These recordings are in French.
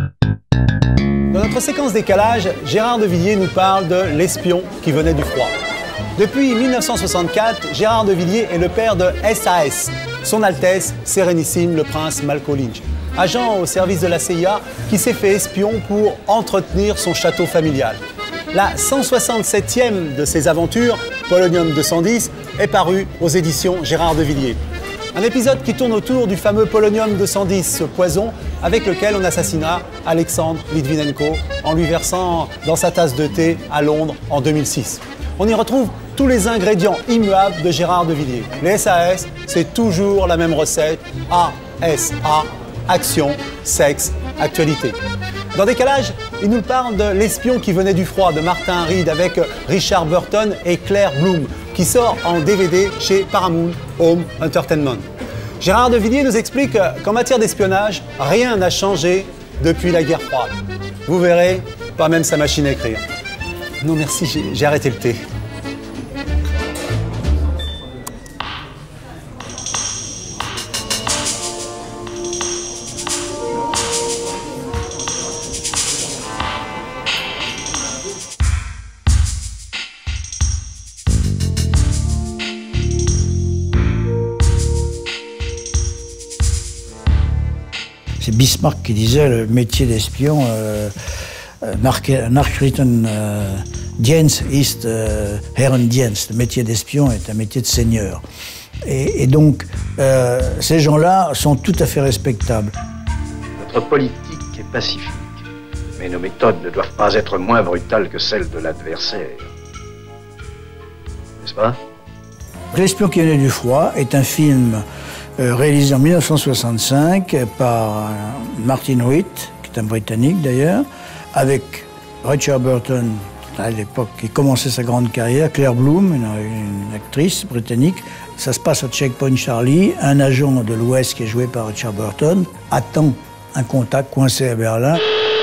Dans notre séquence décalage, Gérard de Villiers nous parle de l'espion qui venait du froid. Depuis 1964, Gérard de Villiers est le père de SAS, Son Altesse Sérénissime le Prince Malko Lynch, agent au service de la CIA qui s'est fait espion pour entretenir son château familial. La 167e de ses aventures, Polonium 210, est parue aux éditions Gérard de Villiers. Un épisode qui tourne autour du fameux Polonium 210, ce poison avec lequel on assassina Alexandre Litvinenko en lui versant dans sa tasse de thé à Londres en 2006. On y retrouve tous les ingrédients immuables de Gérard de Villiers. Les SAS, c'est toujours la même recette, A-S-A, action, sexe, actualité. Dans Décalage, il nous parle de L'espion qui venait du froid de Martin Reed avec Richard Burton et Claire Bloom, qui sort en DVD chez Paramount Home Entertainment. Gérard de Villiers nous explique qu'en matière d'espionnage, rien n'a changé depuis la guerre froide. Vous verrez, pas même sa machine à écrire. Non merci, j'ai arrêté le thé. C'est Bismarck qui disait le métier d'espion, Nachrichten Dienst ist Herrendienst. Le métier d'espion est un métier de seigneur. Et donc, ces gens-là sont tout à fait respectables. Notre politique est pacifique, mais nos méthodes ne doivent pas être moins brutales que celles de l'adversaire. N'est-ce pas? L'espion qui venait du froid est un film réalisé en 1965 par Martin Reed, qui est un Britannique d'ailleurs, avec Richard Burton, à l'époque, qui commençait sa grande carrière, Claire Bloom, une actrice britannique. Ça se passe au Checkpoint Charlie. Un agent de l'Ouest qui est joué par Richard Burton attend un contact coincé à Berlin.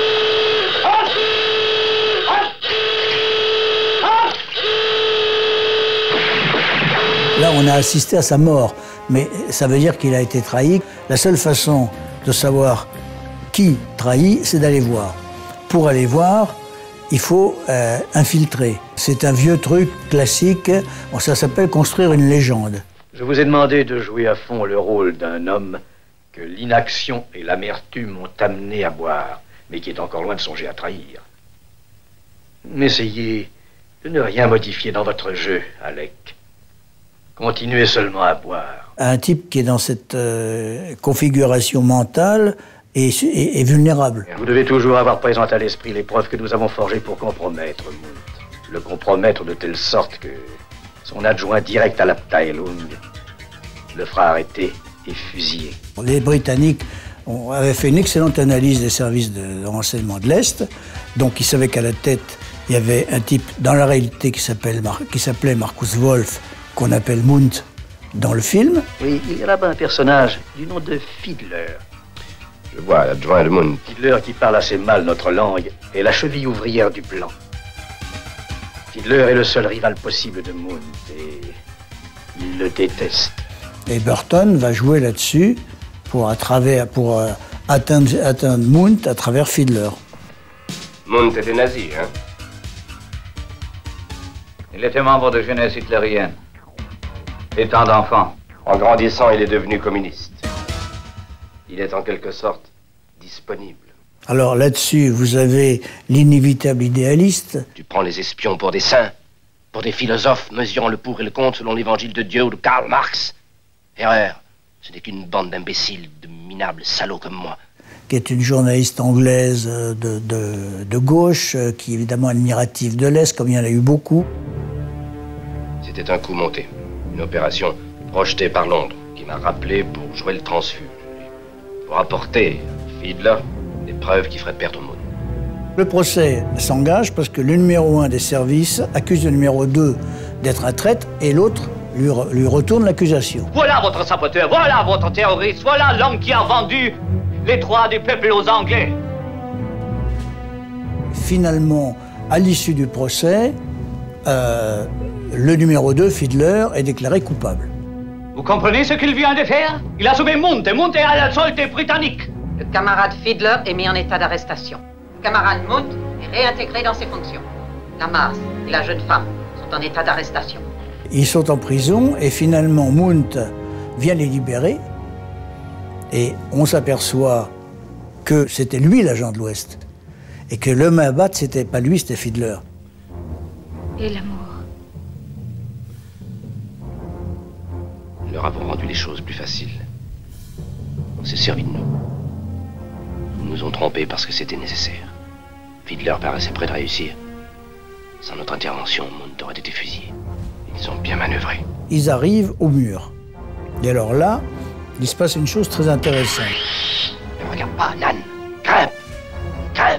Là, on a assisté à sa mort, mais ça veut dire qu'il a été trahi. La seule façon de savoir qui trahit, c'est d'aller voir. Pour aller voir, il faut infiltrer. C'est un vieux truc classique, ça s'appelle construire une légende. Je vous ai demandé de jouer à fond le rôle d'un homme que l'inaction et l'amertume ont amené à boire, mais qui est encore loin de songer à trahir. Essayez de ne rien modifier dans votre jeu, Alec. Continuez seulement à boire. Un type qui est dans cette configuration mentale est vulnérable. Vous devez toujours avoir présent à l'esprit les preuves que nous avons forgées pour compromettre Munt. Le compromettre de telle sorte que son adjoint direct à l'Abteilung le fera arrêter et fusiller. Les Britanniques avaient fait une excellente analyse des services de renseignement de l'Est. Donc ils savaient qu'à la tête, il y avait un type, dans la réalité, qui s'appelait Markus Wolf, qu'on appelle Munt dans le film. Oui, il y a là-bas un personnage du nom de Fiedler. Je vois, l'adjoint de Munt. Fiedler, qui parle assez mal notre langue, est la cheville ouvrière du plan. Fiedler est le seul rival possible de Munt et il le déteste. Et Burton va jouer là-dessus pour atteindre Munt à travers Fiedler. Munt était nazi, hein? Il était membre de jeunesse hitlérienne. Étant d'enfant. En grandissant, il est devenu communiste. Il est en quelque sorte disponible. Alors là-dessus, vous avez l'inévitable idéaliste. Tu prends les espions pour des saints, pour des philosophes mesurant le pour et le contre selon l'évangile de Dieu ou de Karl Marx. Erreur. Ce n'est qu'une bande d'imbéciles, de minables salauds comme moi. Qui est une journaliste anglaise de gauche, qui est évidemment admirative de l'Est, comme il y en a eu beaucoup. C'était un coup monté. Une opération projetée par Londres, qui m'a rappelé pour jouer le transfuge. Pour apporter à Fiedler des preuves qui feraient perdre Munt. Le procès s'engage parce que le numéro 1 des services accuse le numéro 2 d'être un traître et l'autre lui retourne l'accusation. Voilà votre saboteur, voilà votre terroriste, voilà l'homme qui a vendu les droits du peuple aux Anglais. Finalement, à l'issue du procès, le numéro 2, Fiedler, est déclaré coupable. Vous comprenez ce qu'il vient de faire? Il a sauvé Munt, et Munt est à la solde britannique. Le camarade Fiedler est mis en état d'arrestation. Le camarade Munt est réintégré dans ses fonctions. La Mars et la jeune femme sont en état d'arrestation. Ils sont en prison et finalement Munt vient les libérer et on s'aperçoit que c'était lui l'agent de l'Ouest et que l'homme à abattre, c'était pas lui, c'était Fiedler. Et l'amour? Nous leur avons rendu les choses plus faciles. On s'est servi de nous. Ils nous ont trompés parce que c'était nécessaire. Fiedler paraissait près de réussir. Sans notre intervention, Munt aurait été fusillé. Ils ont bien manœuvré. Ils arrivent au mur. Et alors là, il se passe une chose très intéressante. Ne regarde pas, Nan. Grimpe. Grimpe.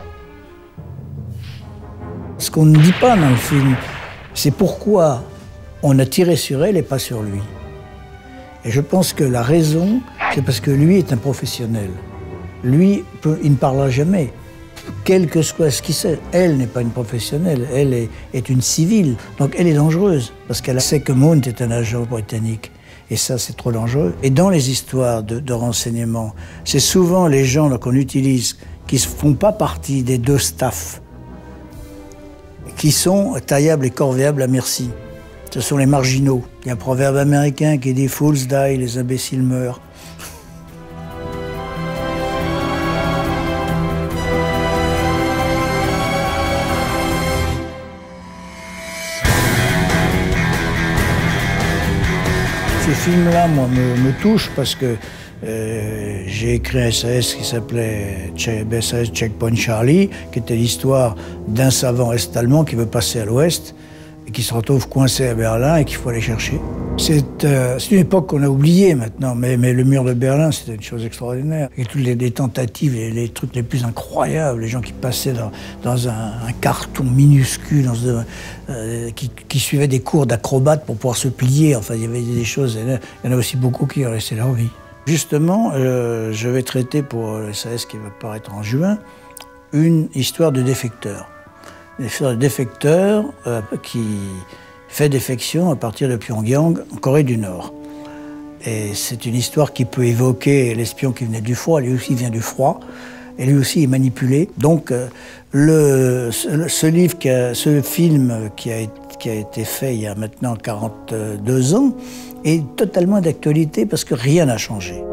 Ce qu'on ne dit pas dans le film, c'est pourquoi on a tiré sur elle et pas sur lui. Et je pense que la raison, c'est parce que lui est un professionnel. Lui, il ne parlera jamais. Quel que soit ce qu'il sait, elle n'est pas une professionnelle, elle est une civile. Donc elle est dangereuse, parce qu'elle sait que Munt est un agent britannique. Et ça, c'est trop dangereux. Et dans les histoires de renseignement, c'est souvent les gens qu'on utilise qui ne font pas partie des deux staffs, qui sont taillables et corvéables à merci. Ce sont les marginaux. Il y a un proverbe américain qui dit « Fools die, les imbéciles meurent ». Ce film-là, moi, me touche parce que j'ai écrit un SAS qui s'appelait SAS Checkpoint Charlie, qui était l'histoire d'un savant est-allemand qui veut passer à l'ouest et qui se retrouve coincé à Berlin et qu'il faut aller chercher. C'est une époque qu'on a oubliée maintenant, mais le mur de Berlin, c'était une chose extraordinaire. Et toutes les tentatives, les trucs les plus incroyables, les gens qui passaient dans un carton minuscule, qui suivaient des cours d'acrobates pour pouvoir se plier. Enfin, il y avait des choses, il y en a aussi beaucoup qui ont laissé leur vie. Justement, je vais traiter pour le SAS qui va paraître en juin, une histoire de défecteur. Une histoire de défecteur qui fait défection à partir de Pyongyang, en Corée du Nord. Et c'est une histoire qui peut évoquer l'espion qui venait du froid, lui aussi vient du froid, et lui aussi est manipulé. Donc ce film qui a été fait il y a maintenant 42 ans est totalement d'actualité parce que rien n'a changé.